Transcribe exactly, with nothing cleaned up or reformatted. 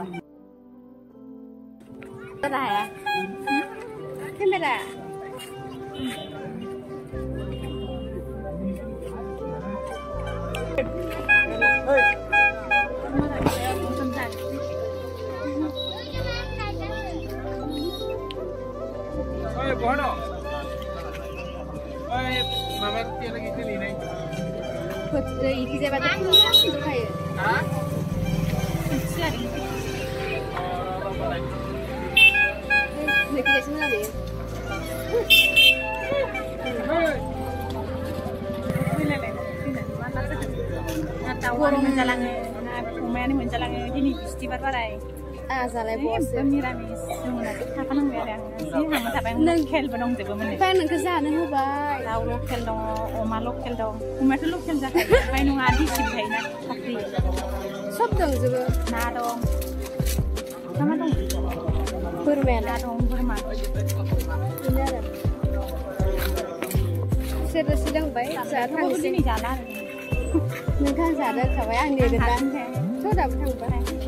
Berapa ya? Kan berapa? Oi, bono. Oi, mama dia lagi sini nih. Iki saya baca itu kayak. Hah? Siapa? Nih semua deh. Warung menjalannya, nah pemain menjalannya gini istibar barai. Ah, salah bos. Miramis, apa nang merah? Sih, hama tapi yang lokal benong juga mana? Pengen ke sana nih, Bay. Tahu lokal dong, oma lokal dong. Uma tuh lokal dah. Main nung adi sih kayaknya. Tapi, Sob dong juga. nah dong. Sama dong. Bermain. Nah dong, bermain. Benar. Sudah sedang baik. Saat Aku sini jalan. Nengkan sadar kawan dia datang. Sudah bertemu.